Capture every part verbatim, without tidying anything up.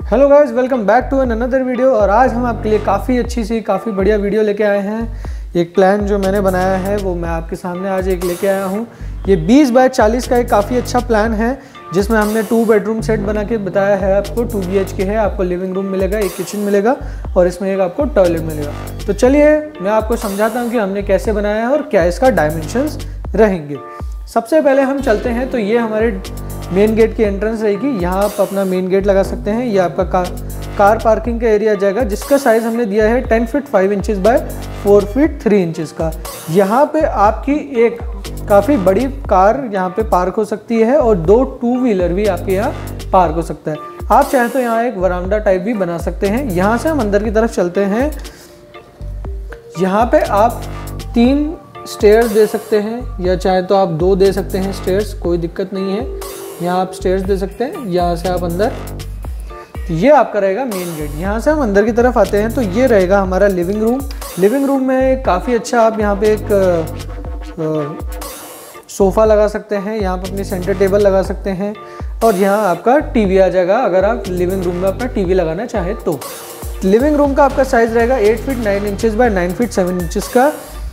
Hello guys, welcome back to an another video. और आज हम आपके लिए काफ़ी अच्छी सी काफ़ी बढ़िया वीडियो लेके आए हैं। एक प्लान जो मैंने बनाया है वो मैं आपके सामने आज एक लेके आया हूँ। ये बीस बाय चालीस का एक काफ़ी अच्छा प्लान है जिसमें हमने टू बेडरूम सेट बना के बताया है आपको। टू बी एच के है, आपको लिविंग रूम मिलेगा, एक किचन मिलेगा और इसमें एक आपको टॉयलेट मिलेगा। तो चलिए मैं आपको समझाता हूँ कि हमने कैसे बनाया है और क्या इसका डायमेंशंस रहेंगे। सबसे पहले हम चलते हैं तो ये हमारे मेन गेट की एंट्रेंस रहेगी। यहाँ आप अपना मेन गेट लगा सकते हैं। ये आपका कार कार पार्किंग का एरिया जाएगा जिसका साइज़ हमने दिया है ten feet five inches by four feet three inches का। यहाँ पे आपकी एक काफ़ी बड़ी कार यहाँ पे पार्क हो सकती है और दो टू व्हीलर भी आपके यहाँ पार्क हो सकता है। आप चाहें तो यहाँ एक वरांडा टाइप भी बना सकते हैं। यहाँ से हम अंदर की तरफ चलते हैं। यहाँ पे आप तीन स्टेयर्स दे सकते हैं या चाहे तो आप दो दे सकते हैं स्टेयर्स, कोई दिक्कत नहीं है। यहाँ आप स्टेयर्स दे सकते हैं। यहाँ से आप अंदर, ये आपका रहेगा मेन गेट। यहाँ से हम अंदर की तरफ आते हैं तो ये रहेगा हमारा लिविंग रूम। लिविंग रूम में काफ़ी अच्छा आप यहाँ पे एक सोफ़ा लगा सकते हैं, यहाँ पर अपनी सेंटर टेबल लगा सकते हैं और यहाँ आपका टीवी आ जाएगा अगर आप लिविंग रूम में अपना टीवी लगाना चाहें तो। लिविंग रूम का आपका साइज़ रहेगा eight feet nine inches by nine feet seven inches का।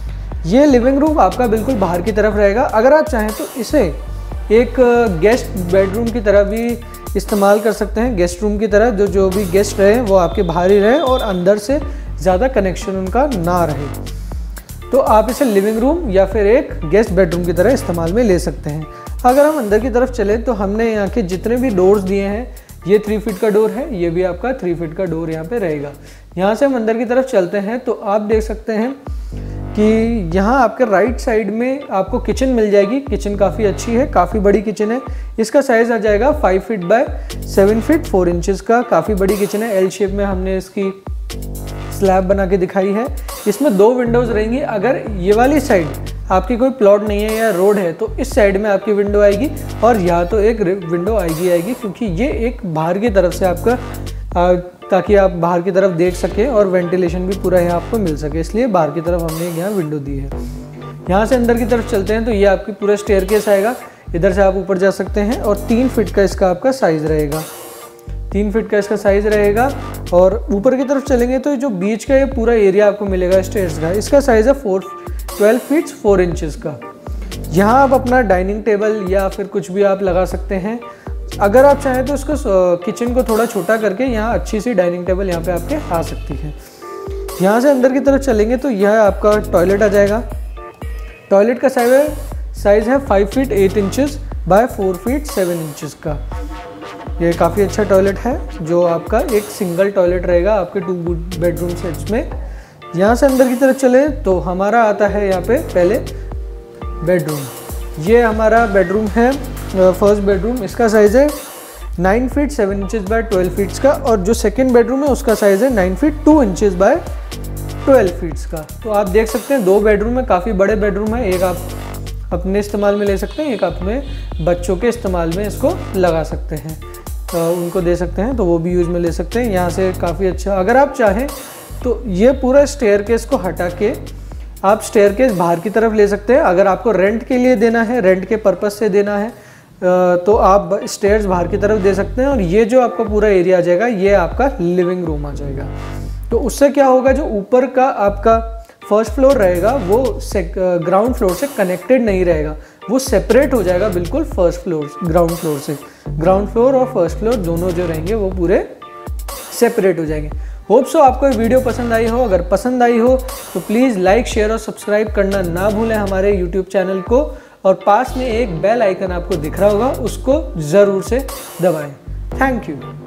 ये लिविंग रूम आपका बिल्कुल बाहर की तरफ रहेगा। अगर आप चाहें तो इसे एक गेस्ट बेडरूम की तरह भी इस्तेमाल कर सकते हैं। गेस्ट रूम की तरह जो जो भी गेस्ट रहे वो आपके बाहर ही रहे और अंदर से ज़्यादा कनेक्शन उनका ना रहे। तो आप इसे लिविंग रूम या फिर एक गेस्ट बेडरूम की तरह इस्तेमाल में ले सकते हैं। अगर हम अंदर की तरफ चलें तो हमने यहाँ के जितने भी डोर्स दिए हैं, ये थ्री फीट का डोर है, ये भी आपका थ्री फीट का डोर यहाँ पे रहेगा। यहाँ से हम अंदर की तरफ चलते हैं तो आप देख सकते हैं कि यहाँ आपके राइट साइड में आपको किचन मिल जाएगी। किचन काफ़ी अच्छी है, काफ़ी बड़ी किचन है। इसका साइज़ आ जाएगा five feet by seven feet four inches का। काफ़ी बड़ी किचन है। एल शेप में हमने इसकी स्लैब बना के दिखाई है। इसमें दो विंडोज़ रहेंगी। अगर ये वाली साइड आपकी कोई प्लॉट नहीं है या रोड है तो इस साइड में आपकी विंडो आएगी और यहाँ तो एक विंडो आएगी आएगी क्योंकि ये एक बाहर की तरफ से आपका आ, ताकि आप बाहर की तरफ देख सकें और वेंटिलेशन भी पूरा यहाँ आपको मिल सके, इसलिए बाहर की तरफ हमने यहाँ विंडो दी है। यहाँ से अंदर की तरफ चलते हैं तो ये आपकी पूरा स्टेयरकेस आएगा। इधर से आप ऊपर जा सकते हैं और तीन फीट का इसका आपका साइज़ रहेगा। तीन फीट का इसका साइज़ रहेगा। और ऊपर की तरफ चलेंगे तो जो बीच का ये पूरा एरिया आपको मिलेगा स्टेयर्स का, इसका साइज़ है four twelve feet four inches का। यहाँ आप अपना डाइनिंग टेबल या फिर कुछ भी आप लगा सकते हैं। अगर आप चाहें तो इसको किचन को थोड़ा छोटा करके यहाँ अच्छी सी डाइनिंग टेबल यहाँ पे आपके आ सकती है। यहाँ से अंदर की तरफ चलेंगे तो यह आपका टॉयलेट आ जाएगा। टॉयलेट का साइज है साइज़ है five feet eight inches by four feet seven inches का। ये काफ़ी अच्छा टॉयलेट है जो आपका एक सिंगल टॉयलेट रहेगा आपके टू बेडरूम सेट्स में। यहाँ से अंदर की तरफ चले तो हमारा आता है यहाँ पे पहले बेडरूम। ये हमारा बेडरूम है, फर्स्ट बेडरूम। इसका साइज़ है nine feet seven inches by twelve feets का और जो सेकंड बेडरूम है उसका साइज़ है nine feet two inches by twelve feets का। तो आप देख सकते हैं दो बेडरूम है, काफ़ी बड़े बेडरूम है। एक आप अपने इस्तेमाल में ले सकते हैं, एक अपने बच्चों के इस्तेमाल में इसको लगा सकते हैं, तो उनको दे सकते हैं तो वो भी यूज़ में ले सकते हैं। यहाँ से काफ़ी अच्छा, अगर आप चाहें तो ये पूरा स्टेयरकेस को हटा के आप स्टेयरकेस बाहर की तरफ ले सकते हैं। अगर आपको रेंट के लिए देना है, रेंट के पर्पज़ से देना है तो आप स्टेयर्स बाहर की तरफ दे सकते हैं। और ये जो आपका पूरा एरिया आ जाएगा ये आपका लिविंग रूम आ जाएगा। तो उससे क्या होगा, जो ऊपर का आपका फर्स्ट फ्लोर रहेगा वो ग्राउंड फ्लोर से कनेक्टेड नहीं रहेगा, वो सेपरेट हो जाएगा बिल्कुल फर्स्ट फ्लोर ग्राउंड फ्लोर से। ग्राउंड फ्लोर और फर्स्ट फ्लोर दोनों जो रहेंगे वो पूरे सेपरेट हो जाएंगे। होप सो आपको ये वीडियो पसंद आई हो। अगर पसंद आई हो तो प्लीज़ लाइक शेयर और सब्सक्राइब करना ना भूलें हमारे यूट्यूब चैनल को। और पास में एक बेल आइकन आपको दिख रहा होगा, उसको ज़रूर से दबाएं। Thank you.